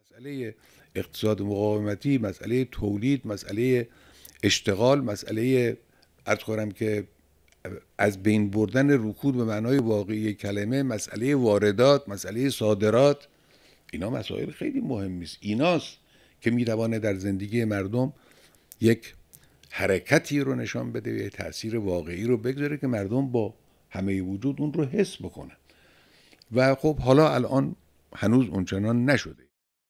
مسئله اقتصاد مقاومتی، مسئله تولید، مسئله اشتغال، مسئله عرض کنم که از بین بردن رکود به معنای واقعی کلمه، مسئله واردات، مسئله صادرات، اینا مسائل خیلی مهمی است. ایناست که میتوانه در زندگی مردم یک حرکتی رو نشان بده، یک تأثیر واقعی رو بگذاره که مردم با همه وجود اون رو حس بکنن. و خب حالا الان هنوز اونچنان نشده.